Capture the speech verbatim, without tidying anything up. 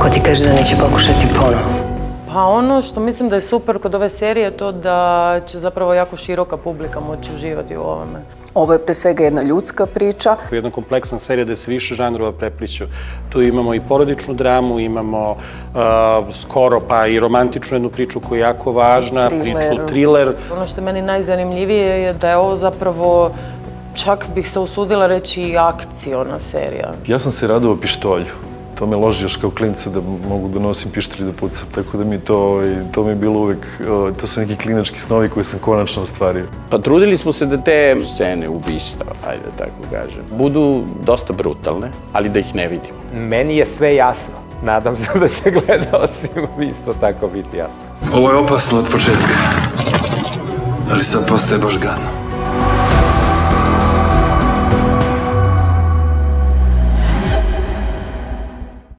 Ko ti kaže da neće pokušati ponovo? Pa ono što mislim da je super kod ove serije je to da će zapravo jako široka publika moći uživati u ovome. Ovo je pre svega jedna ljudska priča. Jedna kompleksna serija gde se više žanrova prepliću. Tu imamo i porodičnu dramu, imamo skoro pa i romantičnu jednu priču koja je jako važna, priču triler. Ono što je meni najzanimljivije je da je ovo zapravo, čak bih se usudila reći, i akciona serija. Ja sam se radovao pištolju. To me loži još kao klinca da mogu da nosim pištolj i da pucam, tako da mi to, to mi je bilo uvek, to su neki klinački snovi koje sam konačno ostvario. Pa trudili smo se da te scene ubistva, ajde da tako kažem, budu dosta brutalne, ali da ih ne vidimo. Meni je sve jasno. Nadam se da će gledalcima isto tako biti jasno. Ovo je opasno od početka, ali sad postaje baš gadno.